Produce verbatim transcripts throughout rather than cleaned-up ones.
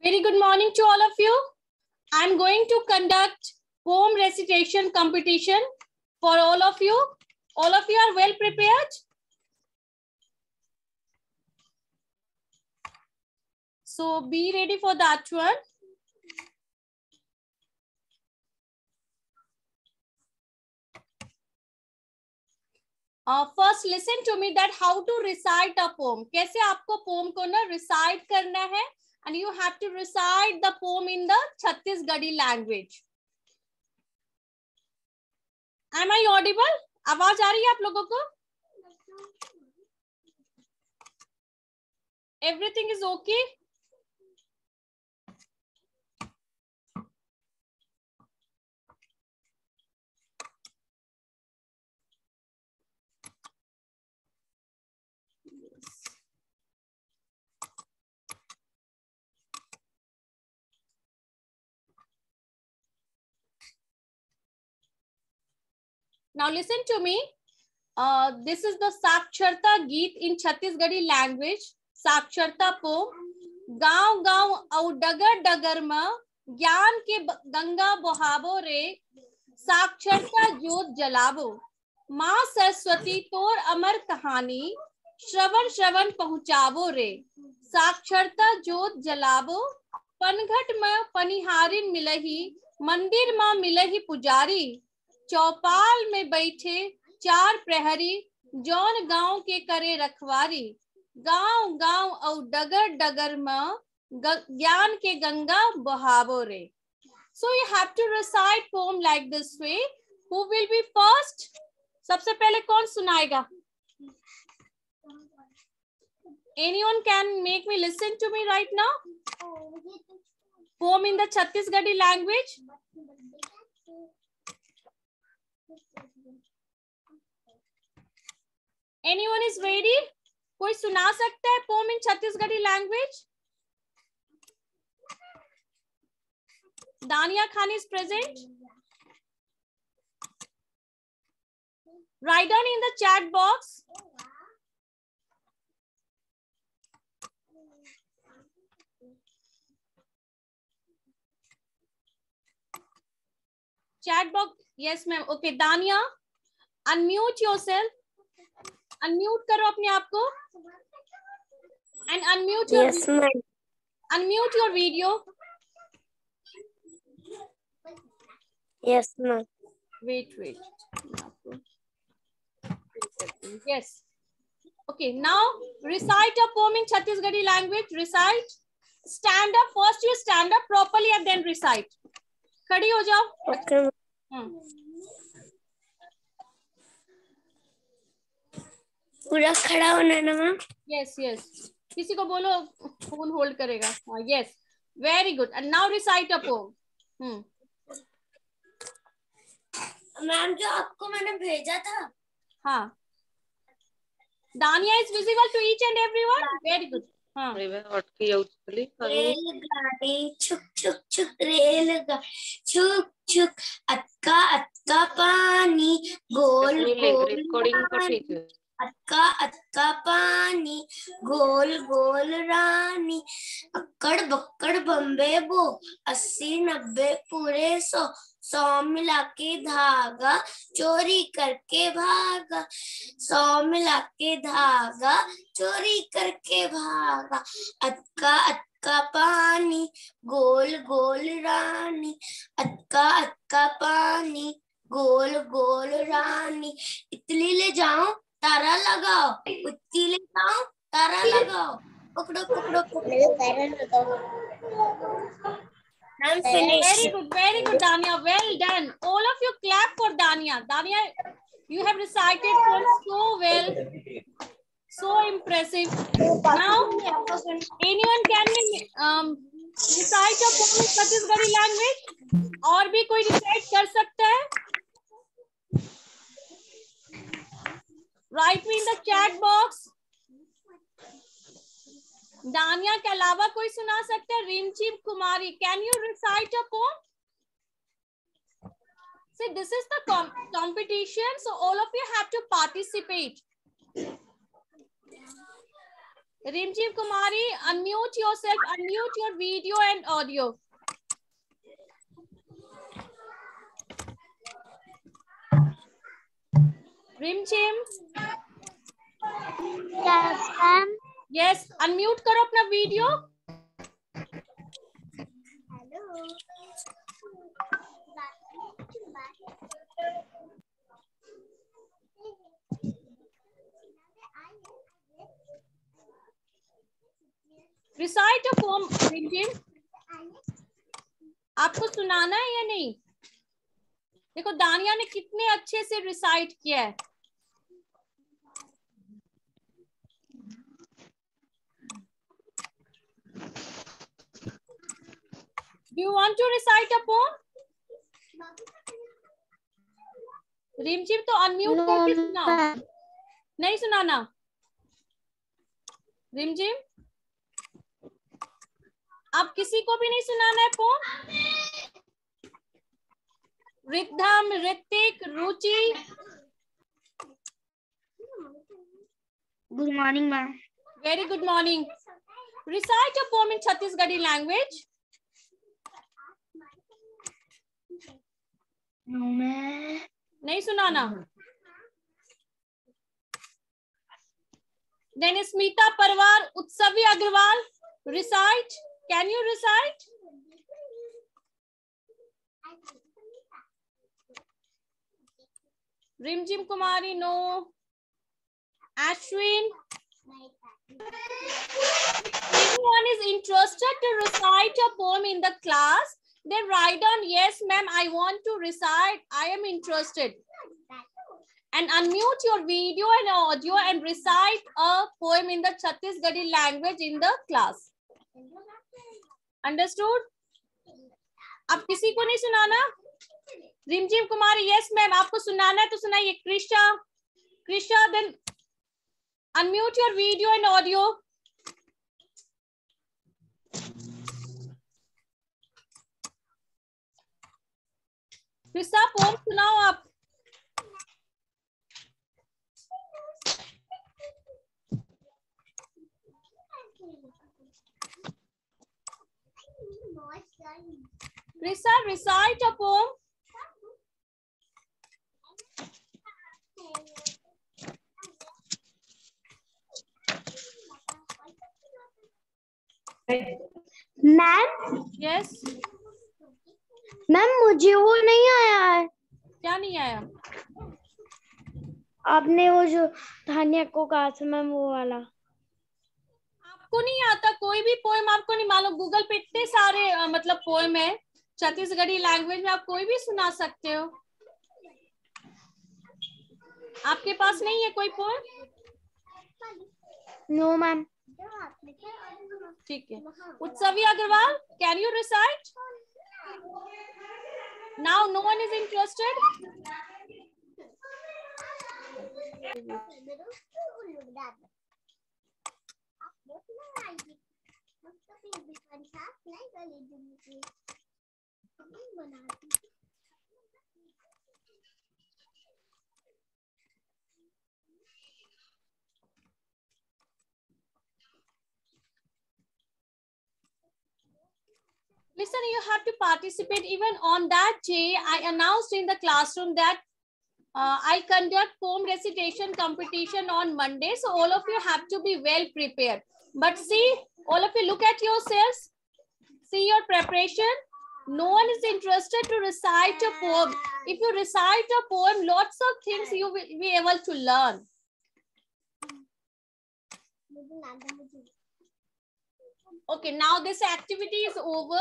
Very good morning to all of you. I am going to conduct poem recitation competition for all of you. All of you are well prepared? So be ready for that one. Uh, first listen to me that how to recite a poem. कैसे आपको poem को ना recite करना है, and you have to recite the poem in the Chhattisgarhi language. Am I audible? आवाज आ रही है आप लोगों को? Everything is okay? Now listen to me. Uh, this is the Saksharta Geet in Chhattisgarhi language. Saksharta poem. गांव गांव औ डगर डगर में ज्ञान के गंगा बहावो रे, साक्षरता ज्योत जलावो। माँ सरस्वती तोर अमर कहानी, श्रवण श्रवण पहुंचावो रे। साक्षरता ज्योत जलावो, पनघट में पनिहारिन मिलही, मंदिर में मिलही पुजारी। चौपाल में बैठे चार प्रहरी, जौन गांव के करे रखवारी। गांव गांव और डगर डगर में ज्ञान के गंगा बहावो रे। So you have to recite poem like this way. Who will be first? सबसे पहले कौन सुनाएगा? Anyone can make me listen to me right now? Poem in the Chhattisgarhi language. Anyone is ready? कोई सुना सकता है poem in Chhattisgarhi language? Dania Khan is present. Write down in the chat box. Chat box. Yes, ma'am. Okay, Dania, unmute yourself. Unmute करो अपने आप को. And unmute your. Yes, ma'am. Unmute your video. Yes, ma'am. Wait, wait. Yes. Okay, now recite a poem in Chhattisgarhi language. Recite. Stand up. First you stand up properly and then recite. खड़ी हो जाओ. Okay. Hmm. पूरा खड़ा होना ना ma'am? Yes, yes. किसी को बोलो फोन होल्ड करेगा. Yes. Very good. And now recite a poem. Hmm. Ma'am जो आपको मैंने भेजा था. हाँ. Dania is visible to each and everyone. Very good. हाँ. रेलगाड़ी छुक छुक छुक रेलगाड़ी छुक छुक अटका अटका पानी गोल गोल अटका अटका पानी गोल गोल रानी अक्कड़ बक्कड़ बम्बे बो अस्सी नब्बे पूरे सौ सौ मिला के धागा चोरी करके भागा सौ मिला के धागा चोरी करके भागा अटका अटका पानी गोल गोल रानी अटका अटका पानी गोल गोल रानी इतली ले जाओ तारा लगाओ उतली ले जाओ तारा लगाओ पकड़ो पकड़ो पकड़ो तारा लगाओ. I'm finished. Very good, very good, Dania. Well done. All of you clap for Dania. Dania, you have recited poem so well. So impressive. Now, anyone can um, recite a poem in Chhattisgarhi language? और भी कोई recite कर सकता है? Write me in the chat box. दानिया के अलावा कोई सुना सकता है? रिंची कुमारी, can you recite a poem? See, this is the com competition, so all of you have to participate. Rimjim Kumari, unmute yourself, unmute your video and audio. Rimjim. Yes, ma'am. Yes, unmute करो अपना video. Hello. Recite a poem, Rimjim. आपको सुनाना है या नहीं? देखो दानिया ने कितने अच्छे से रिसाइट किया है. Do you want to recite a poem? रिमझिम तो अनम्यूट no, करके सुनाओ. नहीं सुनाना रिमझिम? आप किसी को भी नहीं सुनाना है poem? Riddham, Hrithik, Ruchi. Good morning, ma'am. Very good morning. Recite a poem in Chhattisgarhi language. No, ma'am. नहीं सुनाना. Then Smita Parwar, Utsavi Agrawal, recite. Can you recite? Rimjim Kumari, no. Ashwin. If anyone is interested to recite a poem in the class, then write down, yes, ma'am, I want to recite. I am interested. And unmute your video and audio and recite a poem in the Chhattisgarhi language in the class. Understood? अब किसी को नहीं सुनाना? रिमझिम कुमारी, yes ma'am, आपको सुनाना है तो सुनाइए. Krishna, Krishna, then unmute your video and audio. Krishna, poem सुनाओ आप. Krisa, recite a poem. Ma'am. Yes. Ma'am मुझे वो नहीं आया है. क्या नहीं आया? आपने वो जो धान्या को कहा था मैम, वो वाला. आपको नहीं आता कोई भी पोएम? आपको नहीं मालूम? गूगल पे इतने सारे आ, मतलब पोएम है छत्तीसगढ़ी लैंग्वेज में, आप कोई भी सुना सकते हो. आपके पास नहीं है कोई पोएम? No ma'am. ठीक है. Utsavi Agarwal, can you recite? Now no one is interested. Listen, you have to participate. Even on that day, I announced in the classroom that uh, I'll conduct poem recitation competition on Monday. So all of you have to be well prepared. But see, all of you look at yourselves. See your preparation. No one is interested to recite a poem. If you recite a poem, lots of things you will be able to learn. Okay, now this activity is over.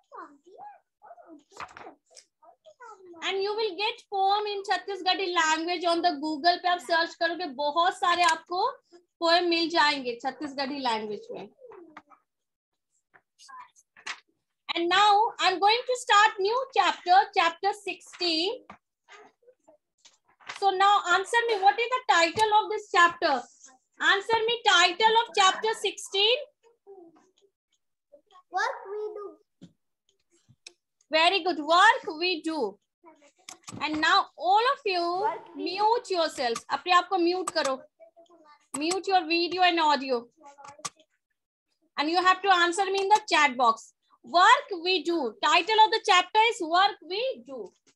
And you will get poem in Chhattisgarhi language on the Google पे आप search करोगे, बहुत सारे आपको poem मिल जाएंगे Chhattisgarhi language में. And now I'm going to start new chapter, chapter sixteen. So now answer me, what is the title of this chapter? Answer me, title of chapter sixteen. Work we do. Very good. Work we do. And now all of you mute yourselves. अपने आप को mute करो. Mute your video and audio. and you have to answer me in the chat box. Work we do. Title of the chapter is work we do.